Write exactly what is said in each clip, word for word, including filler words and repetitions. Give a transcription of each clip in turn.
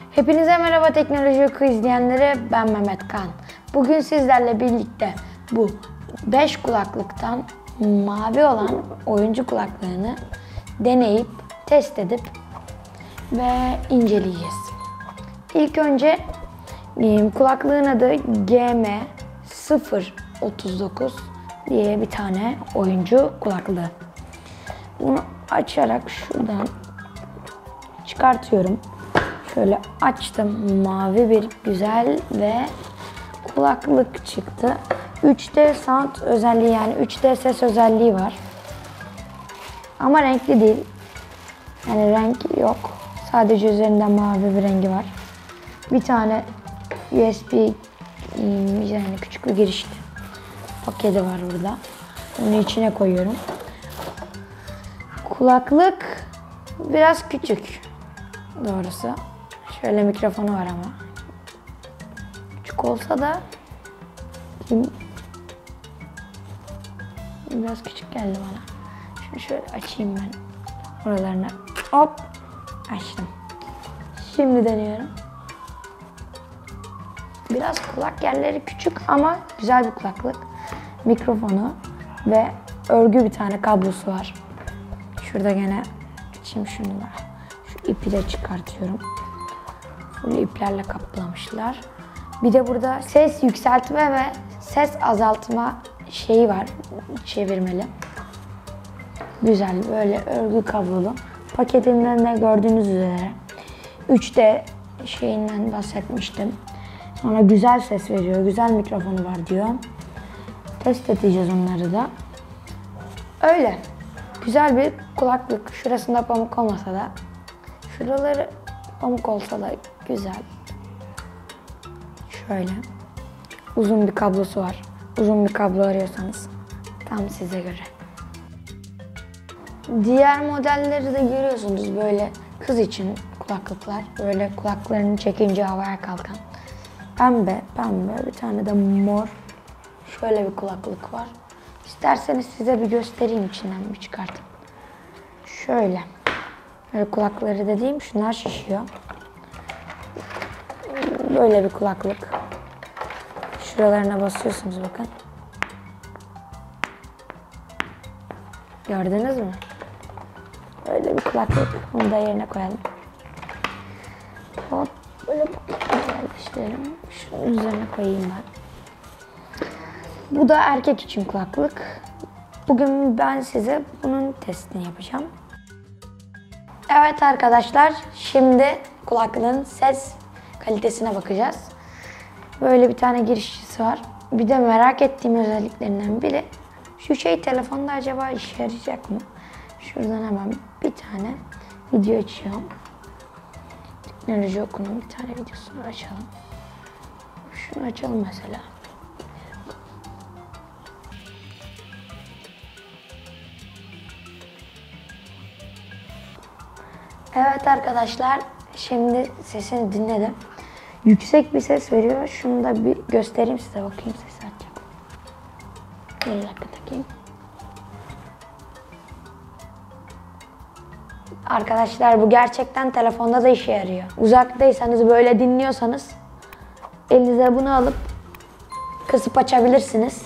Hepinize merhaba Teknoloji Oku izleyenleri, ben Mehmet Kan. Bugün sizlerle birlikte bu beş kulaklıktan mavi olan oyuncu kulaklığını deneyip, test edip ve inceleyeceğiz. İlk önce kulaklığın adı G M sıfır otuz dokuz diye bir tane oyuncu kulaklığı. Bunu açarak şuradan çıkartıyorum. Şöyle açtım. Mavi bir güzel ve kulaklık çıktı. üç D sound özelliği, yani üç D ses özelliği var. Ama renkli değil. Yani renk yok. Sadece üzerinde mavi bir rengi var. Bir tane U S B, yani küçük bir giriş paketi var burada. Onu içine koyuyorum. Kulaklık biraz küçük doğrusu. Şöyle mikrofonu var ama. Küçük olsa da biraz küçük geldi bana. Şunu şöyle açayım ben. Oralarını hop açtım. Şimdi deniyorum. Biraz kulak yerleri küçük ama güzel bir kulaklık. Mikrofonu ve örgü bir tane kablosu var. Şurada gene açayım şunu da. Şu ipi de çıkartıyorum. Full iplerle kaplamışlar. Bir de burada ses yükseltme ve ses azaltma şeyi var. Çevirmeli. Güzel, böyle örgü kablolu. Paketinden de gördüğünüz üzere üç D şeyinden bahsetmiştim. Sonra güzel ses veriyor. Güzel mikrofonu var diyor. Test edeceğiz onları da. Öyle. Güzel bir kulaklık. Şurasında pamuk olmasa da, şuraları pamuk olsa da güzel. Şöyle. Uzun bir kablosu var. Uzun bir kablo arıyorsanız tam size göre. Diğer modelleri de görüyorsunuz, böyle kız için kulaklıklar. Böyle kulaklarını çekince havaya kalkan. Pembe, pembe. Bir tane de mor. Şöyle bir kulaklık var. İsterseniz size bir göstereyim, içinden bir çıkartın. Şöyle. Böyle kulakları dediğim şunlar şişiyor. Böyle bir kulaklık. Şuralarına basıyorsunuz bakın. Gördünüz mü? Böyle bir kulaklık. Bunu da yerine koyalım. Hop. Böyle yerleştirelim. Şunun üzerine koyayım ben. Bu da erkek için kulaklık. Bugün ben size bunun testini yapacağım. Evet arkadaşlar, şimdi kulaklığın ses kalitesine bakacağız. Böyle bir tane girişçisi var. Bir de merak ettiğim özelliklerinden biri şu şey, telefonda acaba işe yarayacak mı? Şuradan hemen bir tane video açıyorum. Teknoloji Oku'nun bir tane videosunu açalım. Şunu açalım mesela. Evet arkadaşlar, şimdi sesini dinledim. Yüksek bir ses veriyor. Şunu da bir göstereyim size, bakayım sesi açacağım. Bir dakika takayım. Arkadaşlar, bu gerçekten telefonda da işe yarıyor. Uzaktaysanız, böyle dinliyorsanız elinize bunu alıp kısıp açabilirsiniz.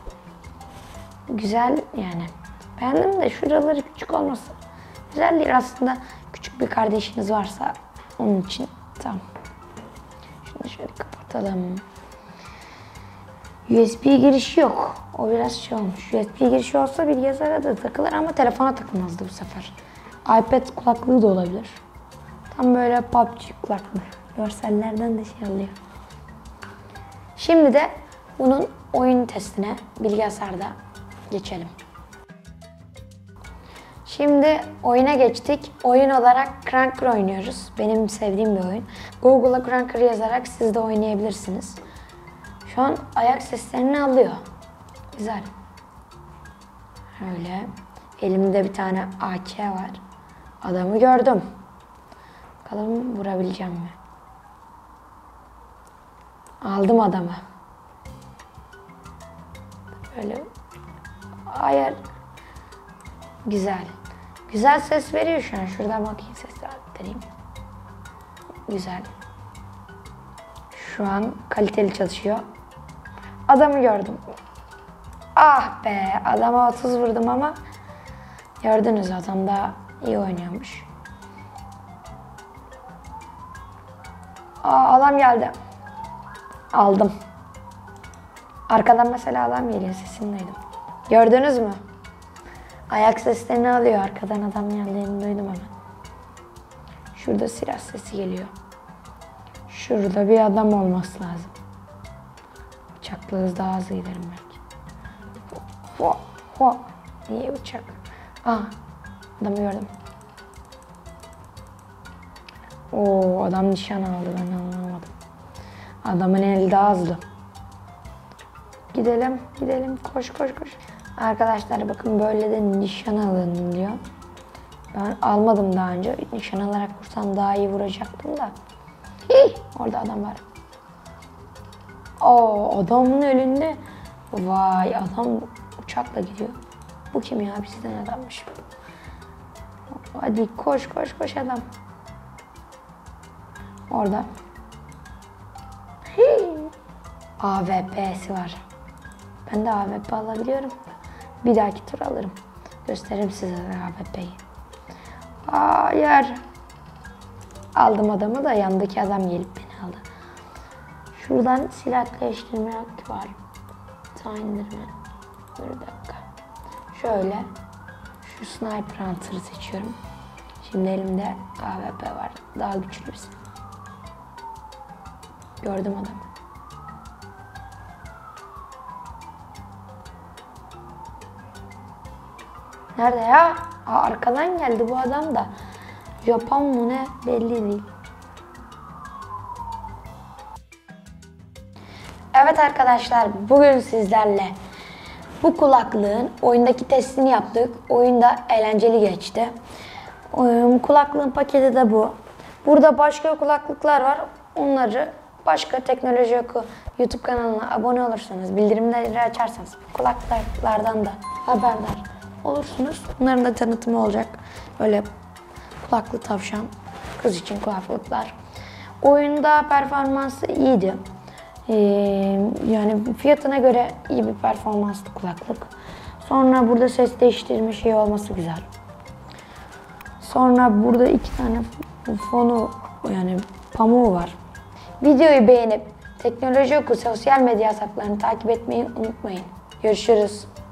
Güzel yani. Beğendim de şuraları küçük olması güzel değil aslında. Küçük bir kardeşiniz varsa onun için tamam. Şunu şöyle kapatalım. U S B girişi yok. O biraz şey olmuş. U S B girişi olsa bilgisayara da takılır ama telefona takılmazdı bu sefer. iPad kulaklığı da olabilir. Tam böyle P U B G kulaklığı. Görsellerden de şey alıyor. Şimdi de bunun oyun testine bilgisayarda geçelim. Şimdi oyuna geçtik. Oyun olarak Cranker oynuyoruz. Benim sevdiğim bir oyun. Google'a Cranker yazarak siz de oynayabilirsiniz. Şu an ayak seslerini alıyor. Güzel. Öyle. Elimde bir tane A K var. Adamı gördüm. Bakalım vurabileceğim mi? Aldım adamı. Böyle ayar. Güzel. Güzel ses veriyor şu an. Şuradan bakayım, sesleri arttırayım. Güzel. Şu an kaliteli çalışıyor. Adamı gördüm. Ah be, adama otuz vurdum ama gördünüz, adam da iyi oynuyormuş. Aa, adam geldi. Aldım. Arkadan mesela adam geliyor, sesini duydum. Gördünüz mü? Ayak seslerini alıyor, arkadan adam geldiğini duydum hemen. Şurada silah sesi geliyor. Şurada bir adam olması lazım. Uçakla hız daha hızlı giderim belki. Ho, ho. Niye uçak? Aa, adamı gördüm. Oo, adam nişan aldı, ben anlamadım. Adamın eli daha hızlı. Gidelim, gidelim. Koş, koş, koş. Arkadaşlar bakın, böyle de nişan alın diyor. Ben almadım daha önce. Nişan alarak vursam daha iyi vuracaktım da. Hii, orada adam var. Oo, adamın elinde. Vay, adam uçakla gidiyor. Bu kim ya? Bizden adammış. Hadi koş, koş, koş adam. Orada. Hii. A W P'si var. Ben de A W P alabiliyorum. Bir dahaki tur alırım. Gösteririm size A W P'yi. Hayır. Aldım adamı da yandaki adam gelip beni aldı. Şuradan silah değiştirme hakkı var. Indirme. Bir dakika. Şöyle. Şu Sniper Hunter'ı seçiyorum. Şimdi elimde A W P var. Daha güçlü bir silah. Gördüm adamı. Nerede ya? Aa, arkadan geldi bu adam da. Japon mu ne belli değil. Evet arkadaşlar, bugün sizlerle bu kulaklığın oyundaki testini yaptık. Oyunda eğlenceli geçti. Kulaklığın paketi de bu. Burada başka kulaklıklar var. Onları başka Teknoloji Oku YouTube kanalına abone olursanız, bildirimleri açarsanız kulaklıklardan da haberdar olursunuz. Bunların da tanıtımı olacak. Böyle kulaklı tavşan, kız için kulaklıklar. Oyunda performansı iyiydi. Ee, yani fiyatına göre iyi bir performanslı kulaklık. Sonra burada ses değiştirme şeyi olması güzel. Sonra burada iki tane fonu, yani pamuğu var. Videoyu beğenip Teknoloji Oku sosyal medya hesaplarını takip etmeyi unutmayın. Görüşürüz.